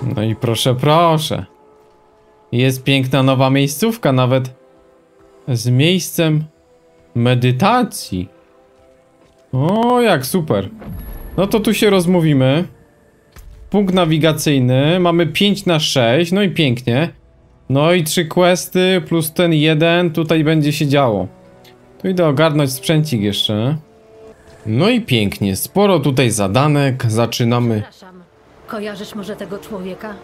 No i proszę, proszę. Jest piękna nowa miejscówka, nawet z miejscem medytacji. O, jak super. No to tu się rozmówimy. Punkt nawigacyjny. Mamy 5 na 6. No i pięknie. No i 3 questy plus ten jeden. Tutaj będzie się działo. Tu idę ogarnąć sprzęcik jeszcze. No i pięknie. Sporo tutaj zadanek. Zaczynamy. Przepraszam. Kojarzysz może tego człowieka?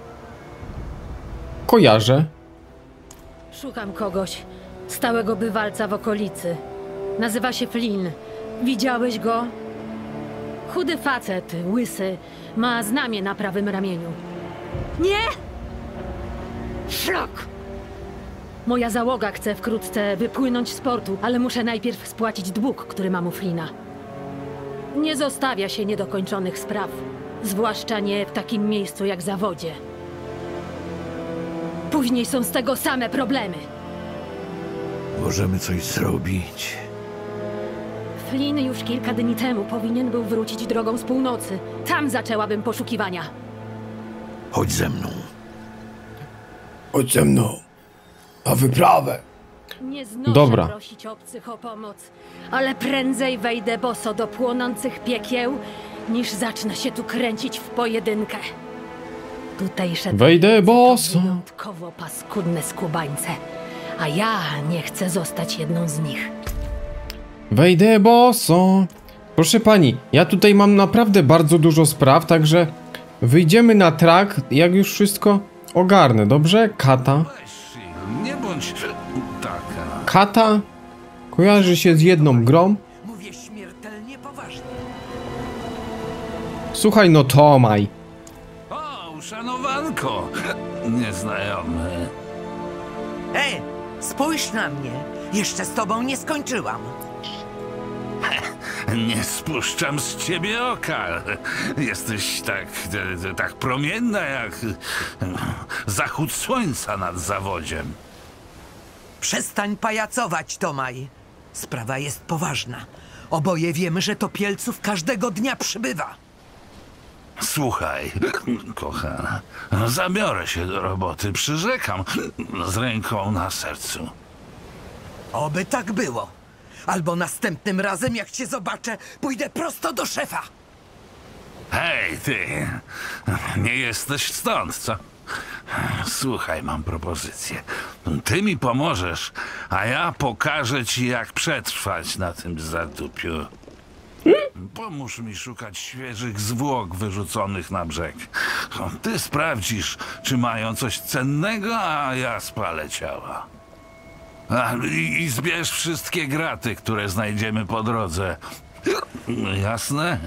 Kojarzę. Szukam kogoś. Stałego bywalca w okolicy. Nazywa się Flynn. Widziałeś go? Chudy facet, łysy. Ma znamię na prawym ramieniu. Nie! Szlak! Moja załoga chce wkrótce wypłynąć z portu, ale muszę najpierw spłacić dług, który mam u Flynna. Nie zostawia się niedokończonych spraw. Zwłaszcza nie w takim miejscu jak Zawodzie. Później są z tego same problemy. Możemy coś zrobić. Flynn już kilka dni temu powinien był wrócić drogą z północy. Tam zaczęłabym poszukiwania. Chodź ze mną. Chodź ze mną. Na wyprawę. Nie znoszę Dobra. prosić obcych o pomoc, ale prędzej wejdę boso do płonących piekieł, niż zacznę się tu kręcić w pojedynkę. Tutejsze Wejdę to boso. wyjątkowo paskudne skubańce, a ja nie chcę zostać jedną z nich. Wejdę boso. Proszę pani, ja tutaj mam naprawdę bardzo dużo spraw, także wyjdziemy na trak, jak już wszystko ogarnę, dobrze? Kata. Nie bądź taka. Kata kojarzy się z jedną grą. Mówię śmiertelnie poważnie. Słuchaj no Tomaj. O, uszanowanko! Nieznajomy. Ej, spójrz na mnie. Jeszcze z tobą nie skończyłam. Nie spuszczam z ciebie oka. Jesteś tak promienna jak zachód słońca nad Zawodziem. Przestań pajacować, Tomaj. Sprawa jest poważna. Oboje wiemy, że topielców każdego dnia przybywa. Słuchaj, kochana, zabiorę się do roboty, przyrzekam, z ręką na sercu. Oby tak było. Albo następnym razem, jak cię zobaczę, pójdę prosto do szefa. Hej, ty, nie jesteś stąd, co? Słuchaj, mam propozycję. Ty mi pomożesz, a ja pokażę ci, jak przetrwać na tym zadupiu. Pomóż mi szukać świeżych zwłok wyrzuconych na brzeg. Ty sprawdzisz, czy mają coś cennego, a ja spalę ciała. I zbierz wszystkie graty, które znajdziemy po drodze. Jasne?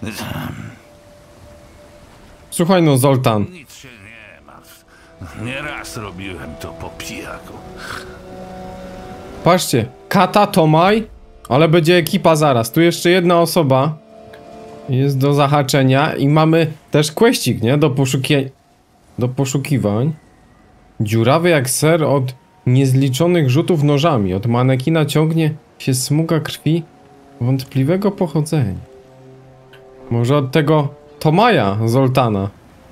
Słuchaj no Zoltan. Nic się nie martw. Nieraz robiłem to po pijaku. Patrzcie, Kata, Tomaj, ale będzie ekipa zaraz. Tu jeszcze jedna osoba jest do zahaczenia i mamy też questik, nie? Do poszukiwań. Dziurawy jak ser od niezliczonych rzutów nożami. Od manekina ciągnie się smuga krwi wątpliwego pochodzenia. Może od tego Tomaja, Zoltana.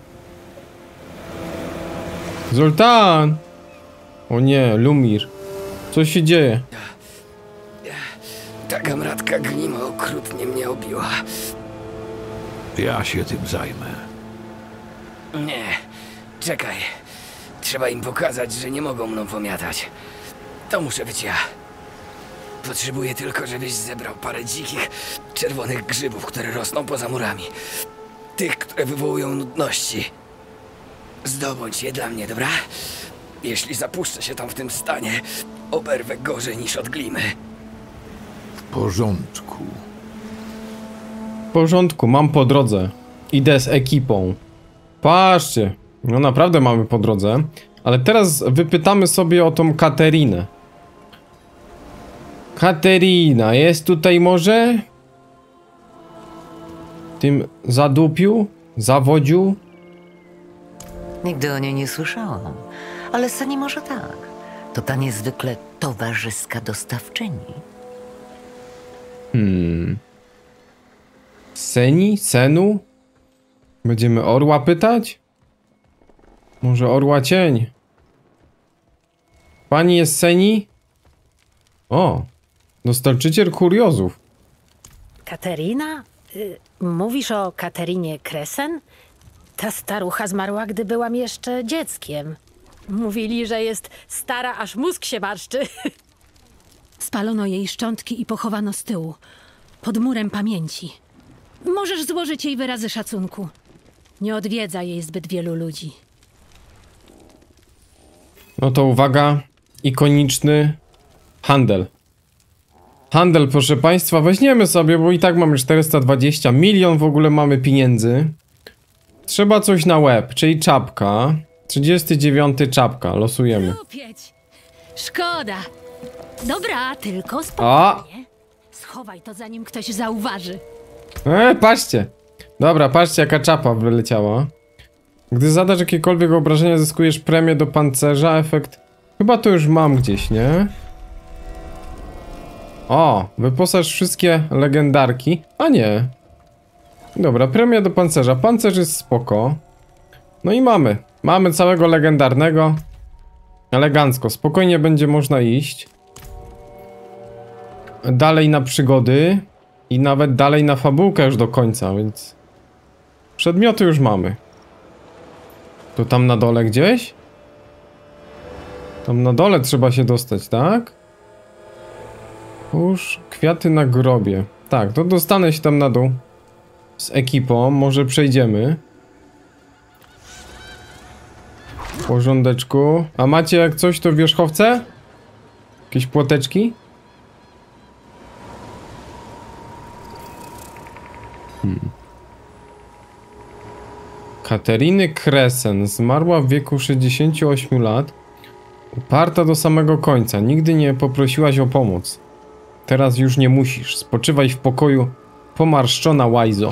Zoltan! O nie, Lumir. Co się dzieje? Ta gamratka Grima okrutnie mnie obiła. Ja się tym zajmę. Nie, czekaj. Trzeba im pokazać, że nie mogą mną pomiatać. To muszę być ja. Potrzebuję tylko, żebyś zebrał parę dzikich, czerwonych grzybów, które rosną poza murami. Tych, które wywołują nudności. Zdobądź je dla mnie, dobra? Jeśli zapuszczę się tam w tym stanie, oberwę gorzej niż od glimy. W porządku. W porządku, mam po drodze. Idę z ekipą. Patrzcie, no naprawdę mamy po drodze. Ale teraz wypytamy sobie o tą Katerinę. Katerina, jest tutaj może? W tym zadupiu? Zawodziu? Nigdy o niej nie słyszałam, ale Seni może tak. To ta niezwykle towarzyska dostawczyni. Seni? Senu? Będziemy orła pytać? Może orła cień? Pani jest Seni? O, dostarczyciel kuriozów. Katerina? Mówisz o Katerinie Kresen? Ta starucha zmarła, gdy byłam jeszcze dzieckiem. Mówili, że jest stara, aż mózg się marszczy. Spalono jej szczątki i pochowano z tyłu, pod murem pamięci. Możesz złożyć jej wyrazy szacunku. Nie odwiedza jej zbyt wielu ludzi. No to uwaga, ikoniczny handel. Handel, proszę państwa, weźmiemy sobie, bo i tak mamy 420 milion, w ogóle mamy pieniędzy. Trzeba coś na łeb, czyli czapka. 39 czapka, losujemy. Lupieć! Szkoda. Dobra, tylko spokojnie. Schowaj to, zanim ktoś zauważy. Patrzcie. Dobra, patrzcie jaka czapa wyleciała. Gdy zadasz jakiekolwiek obrażenia, zyskujesz premię do pancerza, efekt... Chyba to już mam gdzieś, nie? O, wyposaż wszystkie legendarki. A nie. Dobra, premia do pancerza. Pancerz jest spoko. No i mamy. Mamy całego legendarnego. Elegancko. Spokojnie będzie można iść. Dalej na przygody. I nawet dalej na fabułkę już do końca, więc... Przedmioty już mamy. To tam na dole gdzieś? Tam na dole trzeba się dostać, tak? Już kwiaty na grobie. Tak, to dostanę się tam na dół. Z ekipą, może przejdziemy. W porządeczku. A macie jak coś to wierzchowce? Jakieś płoteczki? Kateriny Kresen zmarła w wieku 68 lat. Uparta do samego końca. Nigdy nie poprosiłaś o pomoc. Teraz już nie musisz. Spoczywaj w pokoju, pomarszczona łajzo.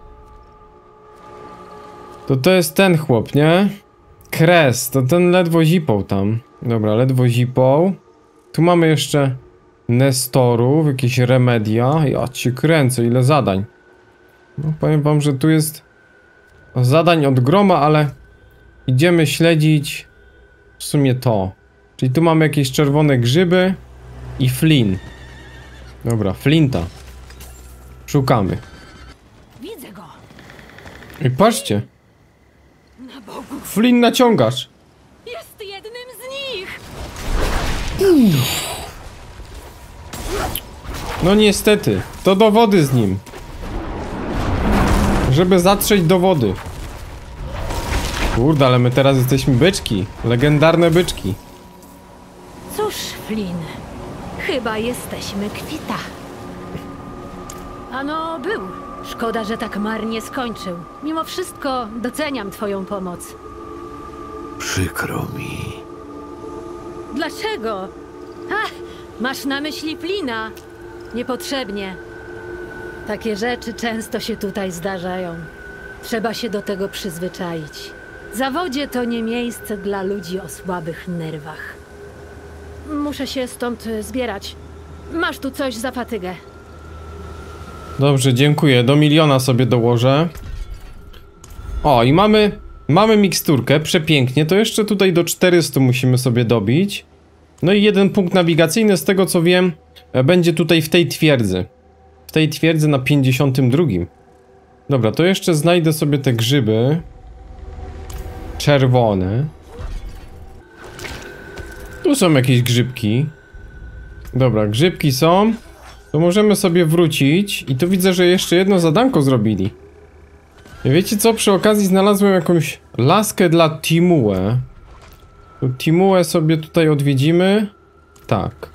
To jest ten chłop, nie? Kres, to ten ledwo zipał tam. Dobra, ledwo zipał. Tu mamy jeszcze Nestorów, jakieś remedia. Ja cię kręcę, ile zadań. No, powiem wam, że tu jest zadań od groma, ale idziemy śledzić w sumie to. Czyli tu mamy jakieś czerwone grzyby i flin. Dobra, flinta. Szukamy. Widzę go. I patrzcie. Na Bogu. Flin naciągasz. Jest jednym z nich. No niestety. To do wody z nim. Żeby zatrzeć do wody. Kurde, ale my teraz jesteśmy byczki. Legendarne byczki. Cóż, Flynn. Chyba jesteśmy kwita. Ano, był. Szkoda, że tak marnie skończył. Mimo wszystko doceniam twoją pomoc. Przykro mi. Dlaczego? Ha! Masz na myśli Flina? Niepotrzebnie. Takie rzeczy często się tutaj zdarzają. Trzeba się do tego przyzwyczaić. Zawodzie to nie miejsce dla ludzi o słabych nerwach. Muszę się stąd zbierać. Masz tu coś za fatygę. Dobrze, dziękuję. Do 1 000 000 sobie dołożę. O, i mamy miksturkę. Przepięknie. To jeszcze tutaj do 400 musimy sobie dobić. No i 1 punkt nawigacyjny, z tego co wiem, będzie tutaj w tej twierdzy. W tej twierdzy na 52. Dobra, to jeszcze znajdę sobie te grzyby. Czerwone. Tu są jakieś grzybki. Dobra, grzybki są. To możemy sobie wrócić. I tu widzę, że jeszcze jedno zadanko zrobili. I wiecie co? Przy okazji znalazłem jakąś laskę dla Timue. To Timue sobie tutaj odwiedzimy. Tak.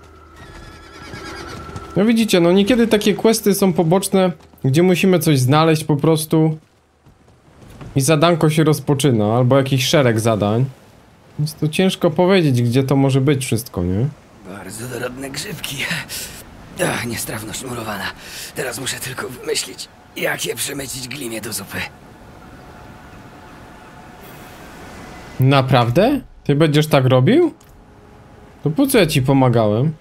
No widzicie, no niekiedy takie questy są poboczne, gdzie musimy coś znaleźć po prostu. I zadanko się rozpoczyna, albo jakiś szereg zadań. Więc to ciężko powiedzieć, gdzie to może być wszystko, nie? Bardzo dorodne grzybki. Ach, niestrawność murowana. Teraz muszę tylko wymyślić, jak je przemycić Glimie do zupy. Naprawdę? Ty będziesz tak robił? To po co ja ci pomagałem?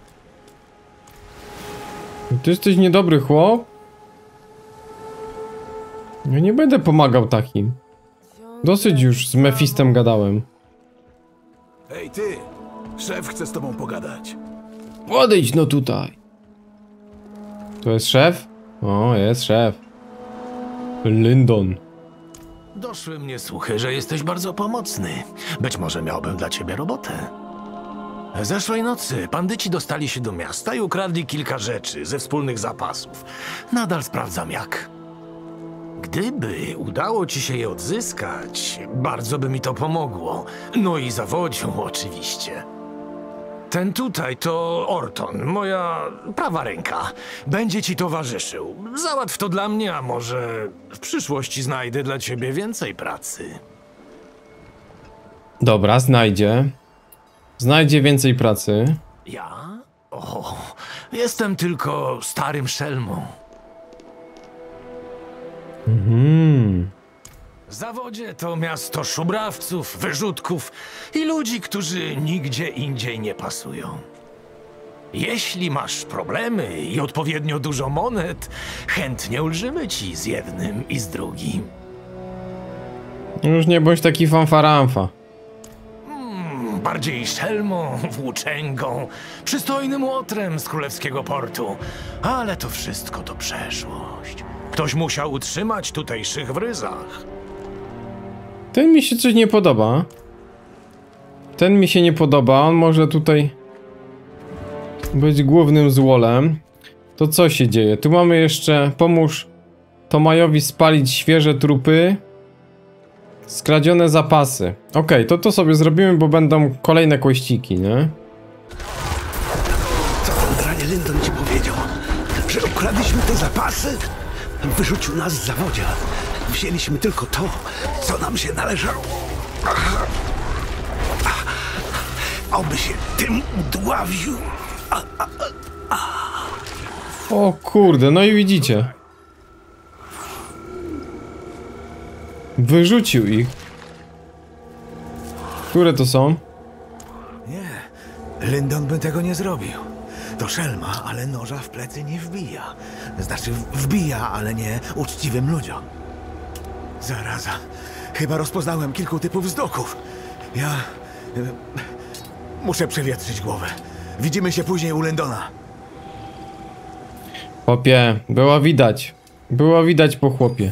Ty jesteś niedobry chłop? Ja nie będę pomagał takim. Dosyć już z Mefistem gadałem. Hej ty, szef chce z tobą pogadać. Podejdź no tutaj. To jest szef? O, jest szef. Lyndon. Doszły mnie słuchy, że jesteś bardzo pomocny. Być może miałbym dla ciebie robotę. Zeszłej nocy bandyci dostali się do miasta i ukradli kilka rzeczy ze wspólnych zapasów. Nadal sprawdzam jak. Gdyby udało ci się je odzyskać, bardzo by mi to pomogło. No i zawodził oczywiście. Ten tutaj to Orton, moja prawa ręka. Będzie ci towarzyszył. Załatw to dla mnie, a może w przyszłości znajdę dla ciebie więcej pracy. Dobra, znajdzie. Znajdzie więcej pracy. Ja? O, jestem tylko starym szelmą. Zawodzie to miasto szubrawców, wyrzutków i ludzi, którzy nigdzie indziej nie pasują. Jeśli masz problemy i odpowiednio dużo monet, chętnie ulżymy ci z jednym i z drugim. Już nie bądź taki fanfaramfa. Bardziej szelmą, włóczęgą, przystojnym łotrem z królewskiego portu. Ale to wszystko to przeszłość. Ktoś musiał utrzymać tutejszych w ryzach. Ten mi się coś nie podoba. Ten mi się nie podoba. On może tutaj być głównym złolem. To co się dzieje? Tu mamy jeszcze... Pomóż Tomajowi spalić świeże trupy. Skradzione zapasy. Okej, to sobie zrobimy, bo będą kolejne kościki, nie? Co ten dranie Lyndon ci powiedział? Że ukradliśmy te zapasy? Wyrzucił nas z zawodzia. Wzięliśmy tylko to, co nam się należało. Oby się tym udławił. O kurde, no i widzicie. Wyrzucił ich. Które to są? Nie, Lyndon by tego nie zrobił. To szelma, ale noża w plecy nie wbija. Znaczy wbija, ale nie uczciwym ludziom. Zaraza. Chyba rozpoznałem kilku typów zdoków. Ja... muszę przewietrzyć głowę. Widzimy się później u Lyndona. Chłopie, było widać. Było widać po chłopie.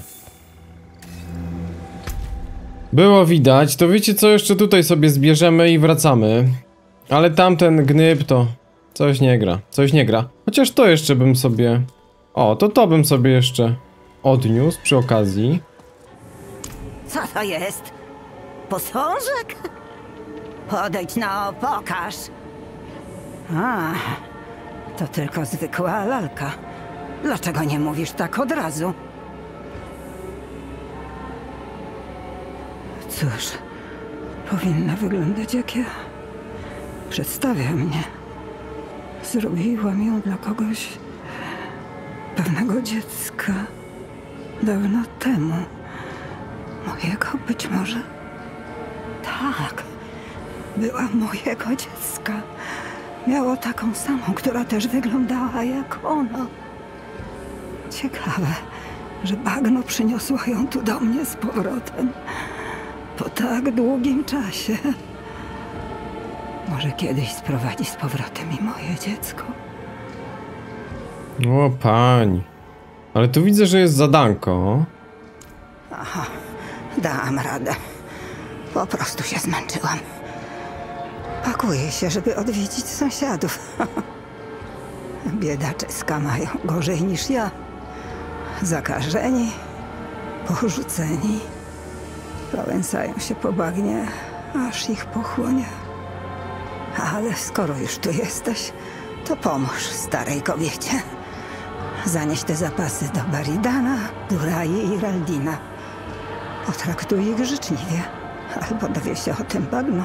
Było widać, to wiecie co, jeszcze tutaj sobie zbierzemy i wracamy. Ale tamten gnyb to... Coś nie gra, coś nie gra. Chociaż to jeszcze bym sobie... O, to bym sobie jeszcze odniósł przy okazji. Co to jest? Posążek? Podejdź no, pokaż. A, to tylko zwykła lalka. Dlaczego nie mówisz tak od razu? Cóż, powinna wyglądać jak ja. Przedstawia mnie. Zrobiłam ją dla kogoś, pewnego dziecka, dawno temu. Mojego być może? Tak, była mojego dziecka. Miało taką samą, która też wyglądała jak ono. Ciekawe, że bagno przyniosło ją tu do mnie z powrotem. Po tak długim czasie. Może kiedyś sprowadzi z powrotem i moje dziecko. O pani. Ale tu widzę, że jest zadanko. Aha, dałam radę. Po prostu się zmęczyłam. Pakuję się, żeby odwiedzić sąsiadów. Biedaczyska mają gorzej niż ja. Zakażeni, porzuceni. Wałęsają się po bagnie, aż ich pochłonie. Ale skoro już tu jesteś, to pomóż starej kobiecie. Zanieś te zapasy do Baridana, Durai i Raldina. Potraktuj ich życzliwie, albo dowie się o tym bagno.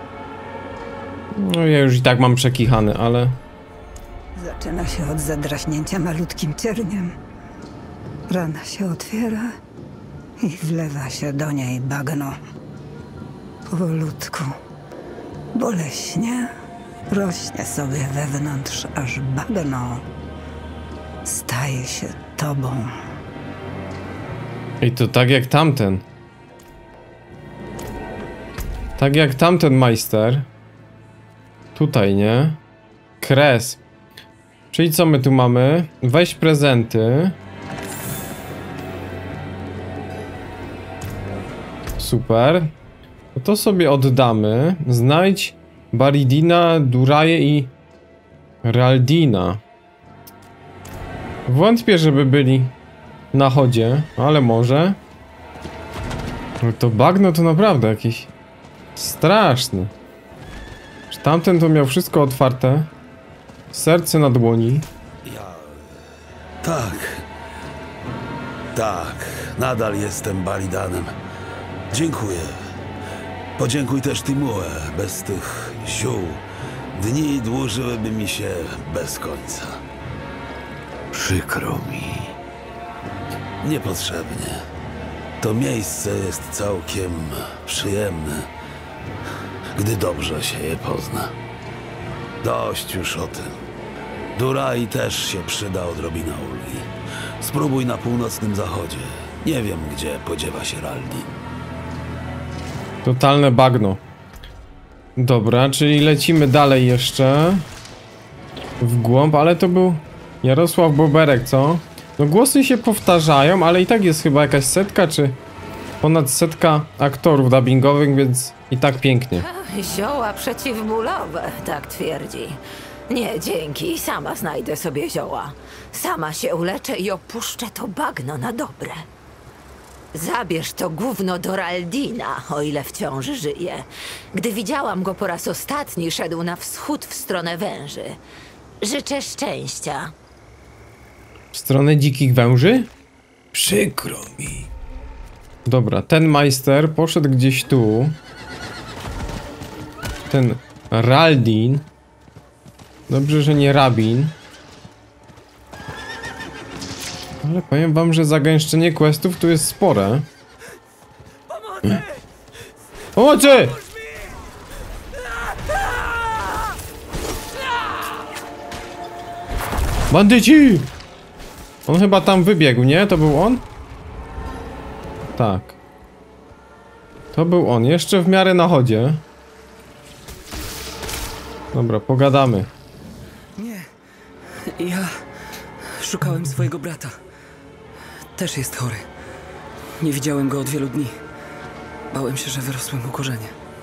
No ja już i tak mam przekichany, ale... Zaczyna się od zadraśnięcia malutkim cierniem. Rana się otwiera i wlewa się do niej bagno. Powolutku, boleśnie rośnie sobie wewnątrz, aż bagno staje się tobą. I to tak jak tamten. Tak jak tamten majster. Tutaj, nie? Kres. Czyli co my tu mamy? Weź prezenty. Super. To sobie oddamy. Znajdź Baridina, Duraje i Raldina. Wątpię, żeby byli na chodzie, ale może. No to bagno to naprawdę jakieś straszne. Tamten to miał wszystko otwarte. Serce na dłoni. Tak, nadal jestem Baridanem. Dziękuję. Podziękuj też Timue. Bez tych ziół dni dłużyłyby mi się bez końca. Przykro mi. Niepotrzebnie. To miejsce jest całkiem przyjemne, gdy dobrze się je pozna. Dość już o tym. Durai też się przyda odrobina ulgi. Spróbuj na północnym zachodzie. Nie wiem, gdzie podziewa się Raldin. Totalne bagno. Dobra, czyli lecimy dalej jeszcze. W głąb, ale to był Jarosław Boberek, co? No głosy się powtarzają, ale i tak jest chyba jakaś setka, czy ponad setka aktorów dubbingowych, więc i tak pięknie. Zioła przeciwbólowe, tak twierdzi. Nie, dzięki, sama znajdę sobie zioła. Sama się uleczę i opuszczę to bagno na dobre. Zabierz to gówno do Raldina, o ile wciąż żyje. Gdy widziałam go po raz ostatni, szedł na wschód w stronę węży. Życzę szczęścia. W stronę dzikich węży? Przykro mi. Dobra, ten majster poszedł gdzieś tu. Ten Raldin. Dobrze, że nie rabin. Ale powiem wam, że zagęszczenie questów tu jest spore. Pomocy! Bandyci! On chyba tam wybiegł, nie? To był on? Tak. To był on. Jeszcze w miarę na chodzie. Dobra, pogadamy. Nie. Ja szukałem swojego brata. Też jest chory. Nie widziałem go od wielu dni. Bałem się, że wyrosły mu korzenie.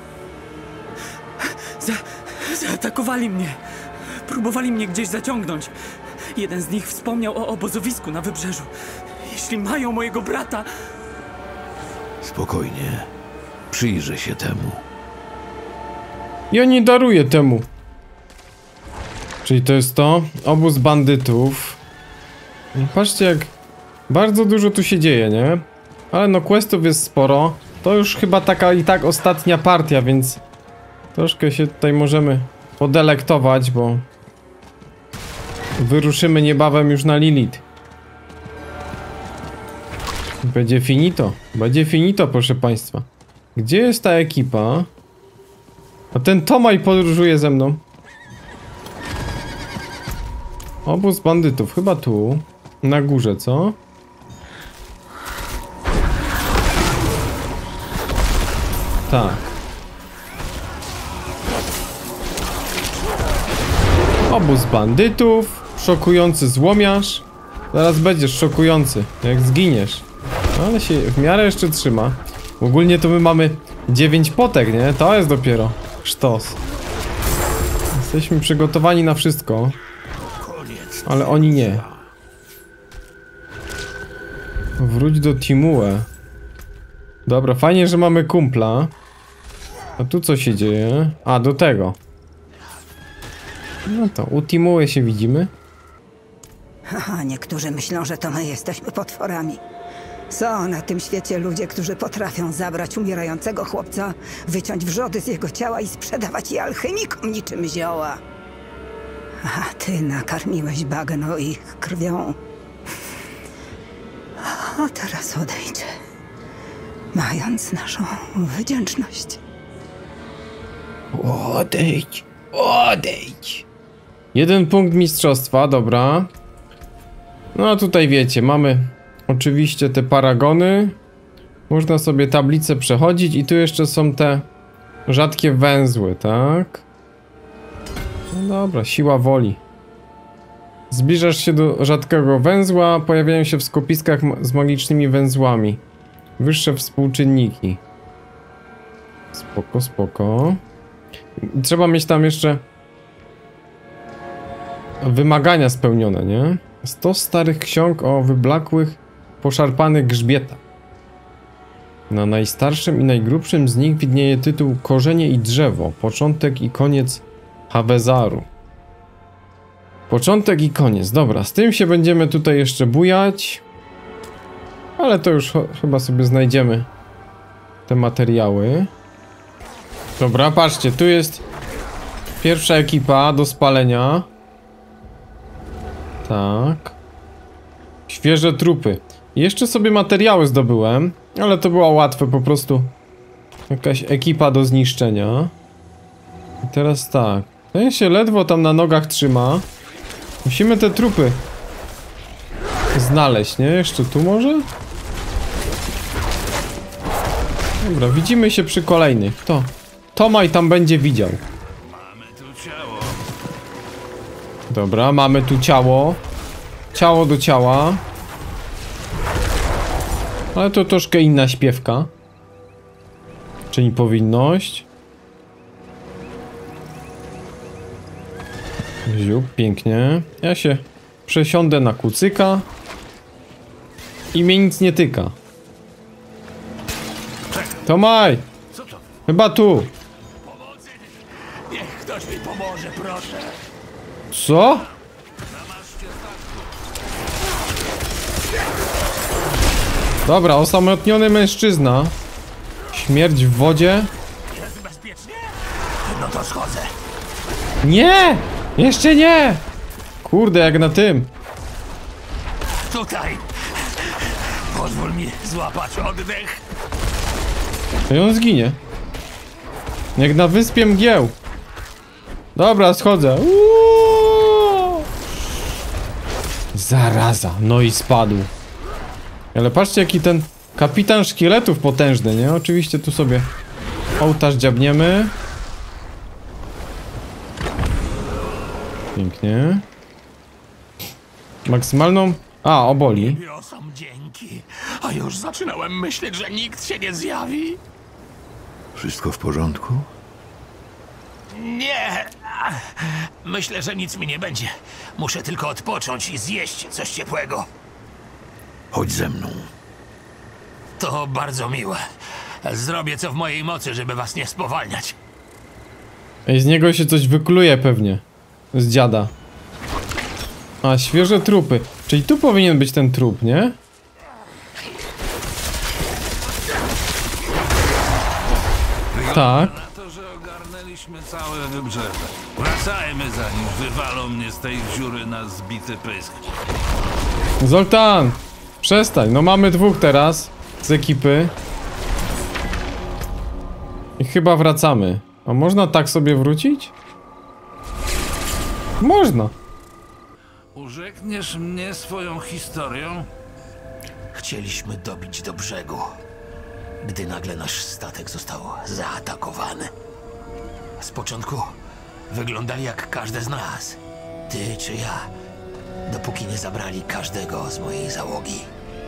Zaatakowali mnie. Próbowali mnie gdzieś zaciągnąć. Jeden z nich wspomniał o obozowisku na wybrzeżu. Jeśli mają mojego brata... Spokojnie. Przyjrzę się temu. Ja nie daruję temu. Czyli to jest to? Obóz bandytów. I patrzcie, jak bardzo dużo tu się dzieje, nie? Ale no questów jest sporo. To już chyba taka i tak ostatnia partia, więc troszkę się tutaj możemy podelektować, bo wyruszymy niebawem już na Lilith. Będzie finito. Będzie finito, proszę państwa. Gdzie jest ta ekipa? A ten Tomaj podróżuje ze mną. Obóz bandytów, chyba tu. Na górze, co? Tak. Obóz bandytów. Szokujący złomiarz. Zaraz będziesz szokujący, jak zginiesz. Ale się w miarę jeszcze trzyma. Ogólnie to my mamy 9 potek, nie? To jest dopiero sztos. Jesteśmy przygotowani na wszystko. Ale oni nie. Wróć do Timue. Dobra, fajnie, że mamy kumpla. A tu co się dzieje? A, do tego. No to u Timue się widzimy. Haha, niektórzy myślą, że to my jesteśmy potworami. Są na tym świecie ludzie, którzy potrafią zabrać umierającego chłopca, wyciąć wrzody z jego ciała i sprzedawać je alchemikom niczym zioła. A ty nakarmiłeś bagno ich krwią. A teraz odejdź, mając naszą wdzięczność. Odejdź, odejdź. 1 punkt mistrzostwa, dobra. No a tutaj wiecie, mamy oczywiście te paragony. Można sobie tablicę przechodzić i tu jeszcze są te Rzadkie węzły, tak? No dobra, siła woli. Zbliżasz się do rzadkiego węzła, pojawiają się w skupiskach z magicznymi węzłami. Wyższe współczynniki. Spoko, spoko. Trzeba mieć tam jeszcze wymagania spełnione, nie? 100 starych ksiąg o wyblakłych, poszarpanych grzbietach. Na najstarszym i najgrubszym z nich widnieje tytuł Korzenie i drzewo, początek i koniec Hawezaru. Początek i koniec. Dobra, z tym się będziemy tutaj jeszcze bujać. Ale to już chyba sobie znajdziemy te materiały. Dobra, patrzcie, tu jest pierwsza ekipa do spalenia. Tak. Świeże trupy. Jeszcze sobie materiały zdobyłem, ale to było łatwe, po prostu jakaś ekipa do zniszczenia. I teraz tak. Ten się ledwo tam na nogach trzyma. Musimy te trupy znaleźć, nie? Jeszcze tu może? Dobra, widzimy się przy kolejnych. Kto? Tomaj tam będzie widział. Mamy tu ciało. Dobra, mamy tu ciało. Ciało do ciała. Ale to troszkę inna śpiewka. Czyli powinność. Ziup, pięknie. Ja się przesiądę na kucyka. I mnie nic nie tyka. Tomaj! Chyba tu. Niech ktoś mi pomoże, proszę. Co? Dobra, osamotniony mężczyzna. Śmierć w wodzie. Jest bezpiecznie? No to schodzę. Nie! Jeszcze nie! Kurde, jak na tym. Tutaj. Pozwól mi złapać oddech. To on zginie. Jak na wyspie mgieł. Dobra, schodzę. Uuuu! Zaraza. No i spadł. Ale patrzcie, jaki ten kapitan szkieletów potężny, nie? Oczywiście tu sobie ołtarz dziabniemy. Pięknie. Maksymalną... A, oboli. Niosam dzięki. A już zaczynałem myśleć, że nikt się nie zjawi. Wszystko w porządku? Nie. Myślę, że nic mi nie będzie. Muszę tylko odpocząć i zjeść coś ciepłego. Chodź ze mną. To bardzo miłe. Zrobię co w mojej mocy, żeby was nie spowalniać. Ej, z niego się coś wykluje pewnie. Z dziada. A, świeże trupy. Czyli tu powinien być ten trup, nie? Tak. Na to, że ogarnęliśmy całe wybrzeże. Wracajmy, zanim wywalą mnie z tej dziury na zbity pysk. Zoltan! Przestań, no mamy dwóch teraz z ekipy. I chyba wracamy. A można tak sobie wrócić? Można. Urzekniesz mnie swoją historią? Chcieliśmy dobić do brzegu, gdy nagle nasz statek został zaatakowany. Z początku wyglądali jak każdy z nas. Ty czy ja. Dopóki nie zabrali każdego z mojej załogi.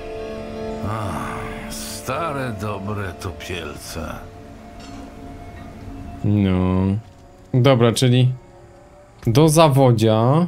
Stare, dobre topielce. No. Dobra, czyli do zawodzia.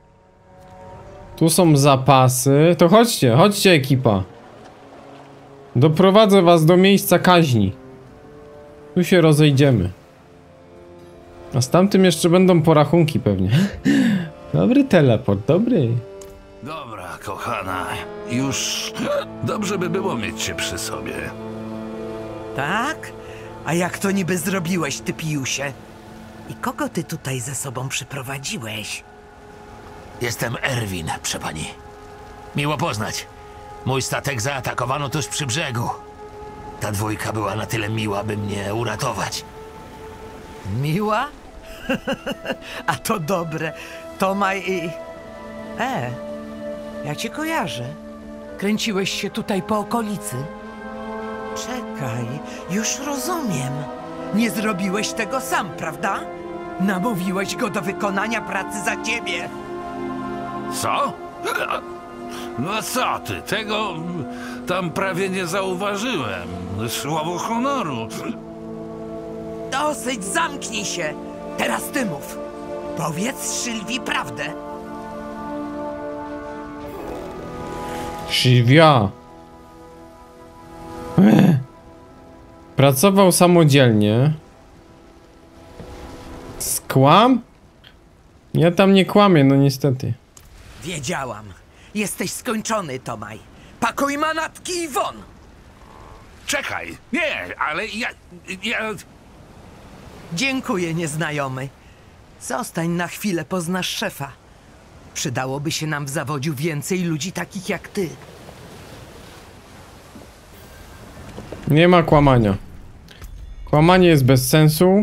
Tu są zapasy. To chodźcie, chodźcie ekipa. Doprowadzę was do miejsca kaźni. Tu się rozejdziemy. A z tamtym jeszcze będą porachunki pewnie. Dobry teleport, dobry. Dobra, kochana. Już dobrze by było mieć cię przy sobie. Tak? A jak to niby zrobiłeś, ty pijusie? I kogo ty tutaj ze sobą przyprowadziłeś? Jestem Erwin, przepani. Miło poznać. Mój statek zaatakowano tuż przy brzegu. Ta dwójka była na tyle miła, by mnie uratować. Miła? A to dobre. Tomaj i... ja cię kojarzę. Kręciłeś się tutaj po okolicy? Czekaj, już rozumiem. Nie zrobiłeś tego sam, prawda? Namówiłeś go do wykonania pracy za ciebie. Co? No co ty, tego tam prawie nie zauważyłem. Słowo honoru. Dosyć, zamknij się. Teraz ty mów. Powiedz Sylwii prawdę. Sylwia. Pracował samodzielnie. Skłam? Ja tam nie kłamię, no niestety. Wiedziałam. Jesteś skończony, Tomaj. Pakuj manatki i won! Czekaj, nie, ale ja... Dziękuję, nieznajomy. Zostań na chwilę, poznasz szefa. Przydałoby się nam w zawodziu więcej ludzi takich jak ty. Nie ma kłamania. Kłamanie jest bez sensu.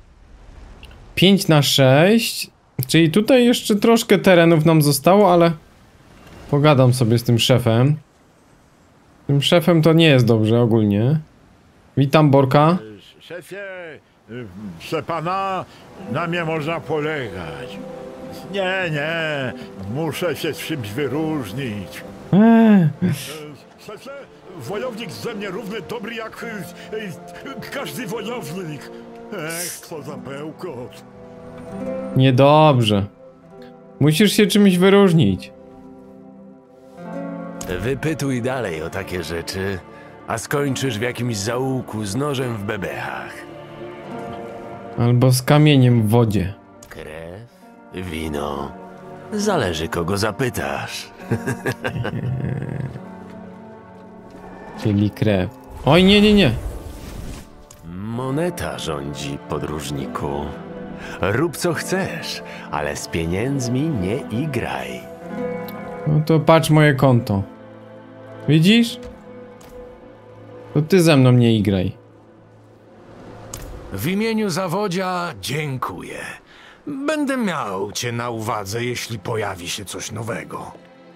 5 na 6. Czyli tutaj jeszcze troszkę terenów nam zostało, ale pogadam sobie z tym szefem. Tym szefem to nie jest dobrze ogólnie. Witam, Borka. Szefie, proszę pana, na mnie można polegać. Nie, muszę się z czymś wyróżnić. Szefie, wojownik ze mnie równie dobry jak każdy wojownik. Co za bełkot. Niedobrze. Musisz się czymś wyróżnić. Wypytuj dalej o takie rzeczy, a skończysz w jakimś zaułku z nożem w bebechach. Albo z kamieniem w wodzie. Krew, wino. Zależy, kogo zapytasz. Czyli krew. Oj, nie. Moneta rządzi, podróżniku. Rób co chcesz, ale z pieniędzmi nie igraj. No to patrz moje konto. Widzisz? To ty ze mną nie igraj. W imieniu zawodzia dziękuję. Będę miał cię na uwadze, jeśli pojawi się coś nowego.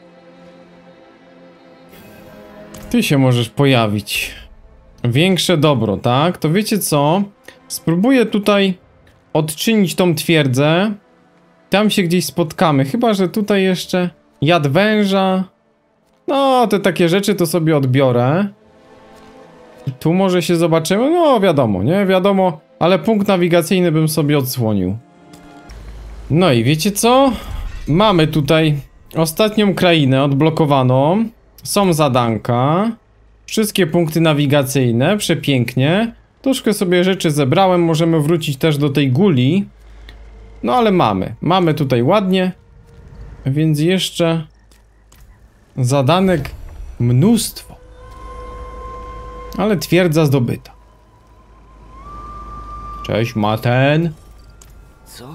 Ty się możesz pojawić. Większe dobro, tak? To wiecie co? Spróbuję tutaj odczynić tą twierdzę. Tam się gdzieś spotkamy. Chyba że tutaj jeszcze jad węża. No, te takie rzeczy to sobie odbiorę. Tu może się zobaczymy. No, wiadomo, nie? Wiadomo. Ale punkt nawigacyjny bym sobie odsłonił. No i wiecie co? Mamy tutaj ostatnią krainę odblokowaną. Są zadanka. Wszystkie punkty nawigacyjne. Przepięknie. Troszkę sobie rzeczy zebrałem. Możemy wrócić też do tej guli. No ale mamy. Mamy tutaj ładnie. Więc jeszcze zadanek mnóstwo. Ale twierdza zdobyta. Cześć, Maten. Co?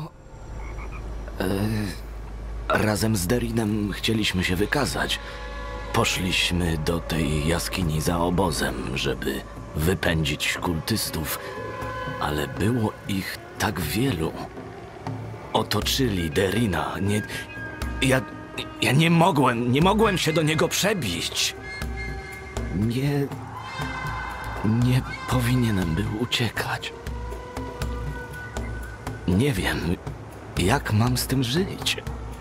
Razem z Derinem chcieliśmy się wykazać. Poszliśmy do tej jaskini za obozem, żeby wypędzić kultystów, ale było ich tak wielu. Otoczyli Derina. Ja nie mogłem się do niego przebić. Nie powinienem był uciekać. Nie wiem, jak mam z tym żyć.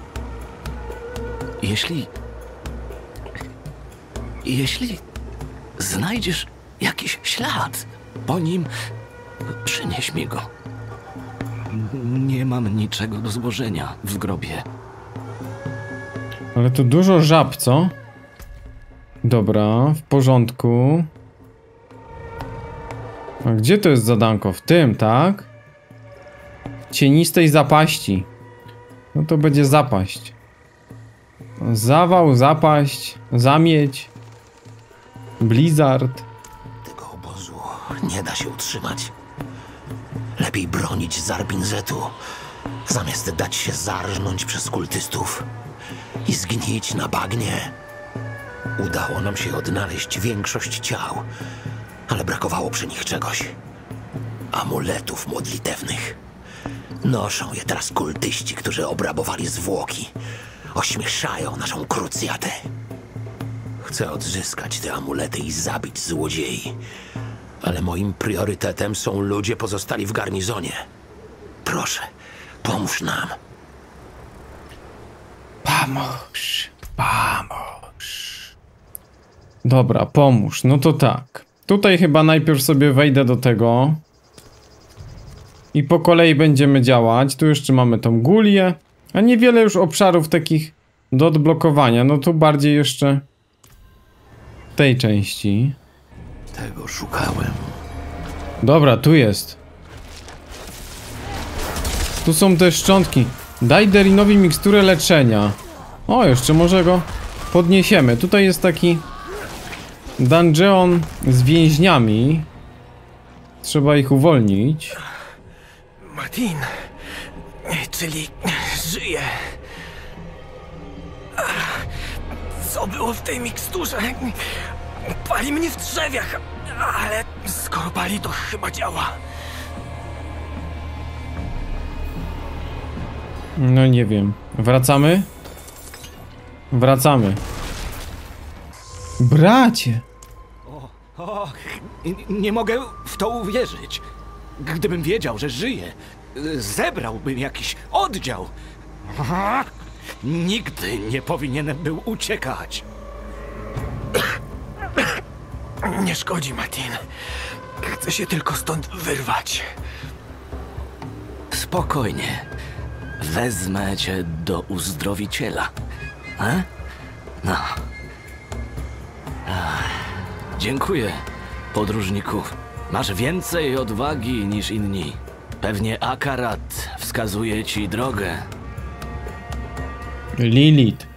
Jeśli znajdziesz jakiś ślad po nim, przynieś mi go. Nie mam niczego do złożenia w grobie. Ale tu dużo żab, co? Dobra, w porządku. A gdzie to jest zadanko? W tym, tak? Cienistej zapaści. No to będzie zapaść. Zawał, zapaść, zamieć. Blizzard. Tego obozu nie da się utrzymać. Lepiej bronić Zarbinzetu, zamiast dać się zarżnąć przez kultystów i zgnić na bagnie. Udało nam się odnaleźć większość ciał, ale brakowało przy nich czegoś. Amuletów modlitewnych. Noszą je teraz kultyści, którzy obrabowali zwłoki. Ośmieszają naszą krucjatę. Chcę odzyskać te amulety i zabić złodziei. ale moim priorytetem są ludzie pozostali w garnizonie. Proszę, pomóż nam. Pomóż. Dobra, pomóż. No to tak. Tutaj chyba najpierw sobie wejdę do tego. I po kolei będziemy działać. Tu jeszcze mamy tą gulię. A niewiele już obszarów takich do odblokowania. No tu bardziej jeszcze w tej części. Tego szukałem. Dobra, tu jest. Tu są te szczątki. Daj Derinowi miksturę leczenia. O, jeszcze może go podniesiemy. Tutaj jest taki dungeon z więźniami. Trzeba ich uwolnić. Martin, czyli żyje. Co było w tej miksturze? Pali mnie w drzewiach, ale skoro pali, to chyba działa. No nie wiem. Wracamy? Wracamy. Bracie! Och, nie mogę w to uwierzyć. Gdybym wiedział, że żyje, zebrałbym jakiś oddział. Nigdy nie powinienem był uciekać. Nie szkodzi, Martin. Chcę się tylko stąd wyrwać. Spokojnie. Wezmę cię do uzdrowiciela. A? No. Dziękuję, podróżniku. Masz więcej odwagi niż inni. Pewnie Akarat wskazuje ci drogę. Lilith.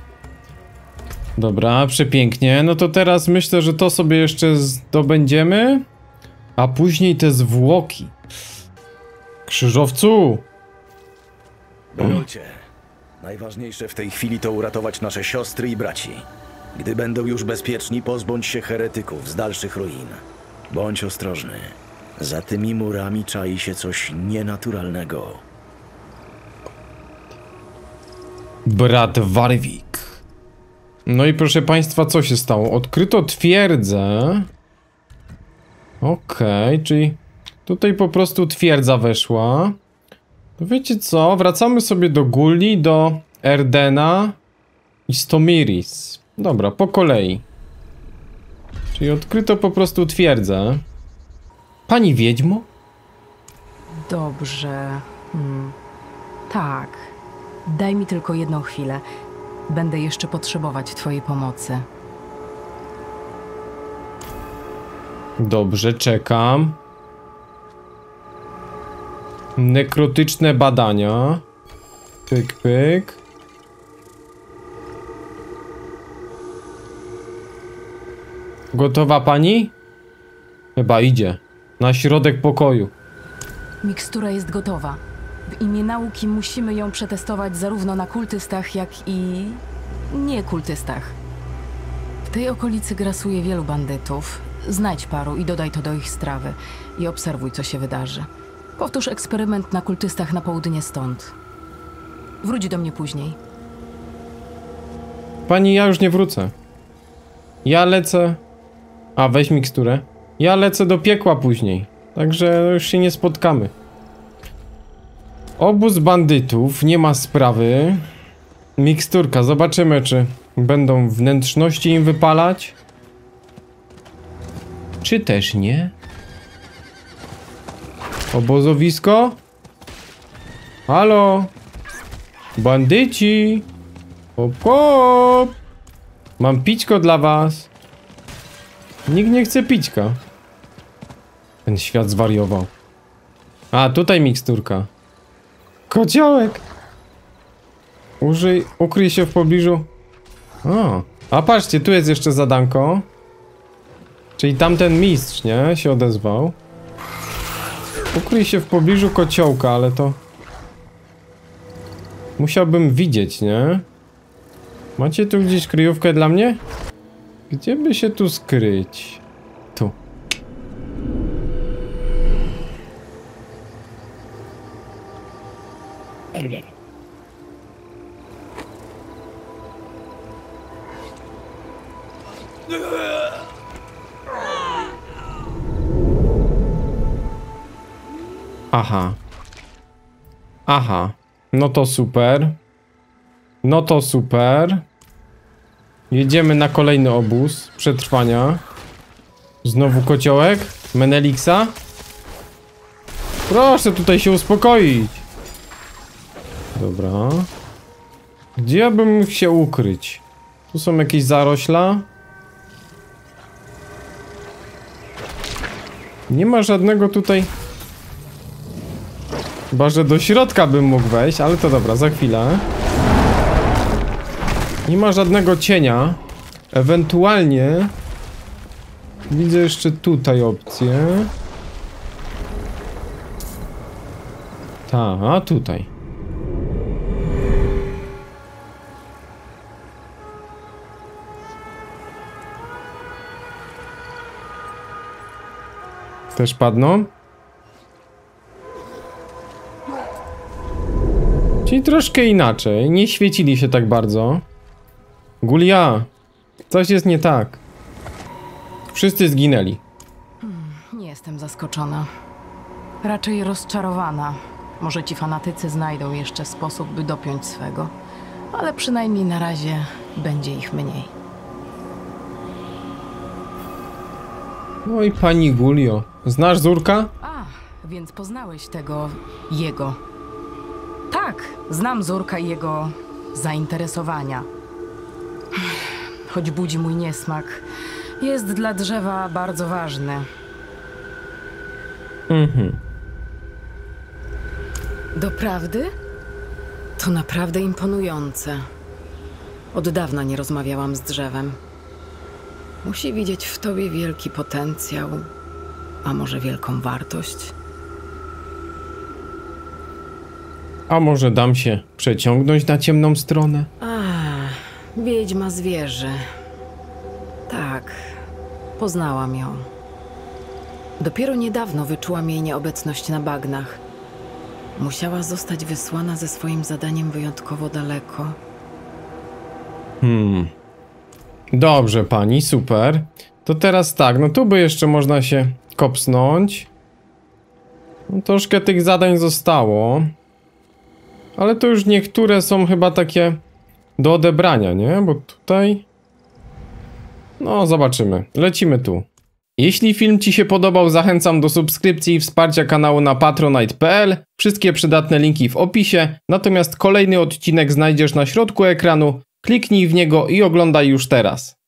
Dobra, przepięknie. No to teraz myślę, że to sobie jeszcze zdobędziemy. A później te zwłoki. Krzyżowcu! Berolcie, najważniejsze w tej chwili to uratować nasze siostry i braci. Gdy będą już bezpieczni, pozbądź się heretyków z dalszych ruin. Bądź ostrożny. Za tymi murami czai się coś nienaturalnego. Brat Warwick. No i proszę państwa, co się stało? Odkryto twierdzę. Okej, czyli tutaj po prostu twierdza weszła. To wiecie co? Wracamy sobie do Guli, do Erdena i Stomiris. Dobra, po kolei. Czyli odkryto po prostu twierdzę. Pani wiedźmo? Dobrze. Tak. Daj mi tylko jedną chwilę. Będę jeszcze potrzebować twojej pomocy. Dobrze, czekam. Nekrotyczne badania. Pyk, pyk. Gotowa pani? Chyba idzie. Na środek pokoju. Mikstura jest gotowa. W imię nauki musimy ją przetestować zarówno na kultystach, jak i niekultystach. W tej okolicy grasuje wielu bandytów. Znajdź paru i dodaj to do ich strawy. I obserwuj, co się wydarzy. Powtórz eksperyment na kultystach na południe stąd. Wróć do mnie później. Pani, ja już nie wrócę. Ja lecę... A, weź miksturę. Ja lecę do piekła później. Także już się nie spotkamy. Obóz bandytów, nie ma sprawy. Miksturka, zobaczymy, czy będą wnętrzności im wypalać. Czy też nie? Obozowisko? Halo? Bandyci? Hop, hop! Mam pićko dla was. Nikt nie chce pićka. Ten świat zwariował. A, tutaj miksturka. Kociołek! Ukryj się w pobliżu. O, a patrzcie, tu jest jeszcze zadanko. Czyli tamten mistrz, nie? Się odezwał. Ukryj się w pobliżu kociołka, ale to... Musiałbym widzieć, nie? Macie tu gdzieś kryjówkę dla mnie? Gdzie by się tu skryć? Tu. Aha. Aha. No to super. No to super. Jedziemy na kolejny obóz przetrwania. Znowu kociołek? Menelixa? Proszę tutaj się uspokoić. Dobra. Gdzie ja bym mógł się ukryć? Tu są jakieś zarośla. Nie ma żadnego tutaj... Chyba, że do środka bym mógł wejść, ale to dobra, za chwilę. Nie ma żadnego cienia. Ewentualnie... Widzę jeszcze tutaj opcję. A tutaj. Też padną? Czyli troszkę inaczej. Nie świecili się tak bardzo. Gulia, coś jest nie tak. Wszyscy zginęli. Nie jestem zaskoczona. Raczej rozczarowana. Może ci fanatycy znajdą jeszcze sposób, by dopiąć swego. Ale przynajmniej na razie będzie ich mniej. No i pani Gulio. Znasz Zurka? A, więc poznałeś tego... jego. Tak, znam Zurka i jego zainteresowania. Choć budzi mój niesmak, jest dla drzewa bardzo ważny. Doprawdy? To naprawdę imponujące. Od dawna nie rozmawiałam z drzewem. Musi widzieć w tobie wielki potencjał, a może wielką wartość. A może dam się przeciągnąć na ciemną stronę? Wiedźma z wieży. Tak, poznałam ją. Dopiero niedawno wyczułam jej nieobecność na bagnach. Musiała zostać wysłana ze swoim zadaniem wyjątkowo daleko. Dobrze pani, super. To teraz tak, no tu by jeszcze można się kopsnąć. No, troszkę tych zadań zostało. Ale to już niektóre są chyba takie do odebrania, nie? Bo tutaj... No, zobaczymy. Lecimy tu. Jeśli film ci się podobał, zachęcam do subskrypcji i wsparcia kanału na patronite.pl. Wszystkie przydatne linki w opisie. Natomiast kolejny odcinek znajdziesz na środku ekranu. Kliknij w niego i oglądaj już teraz.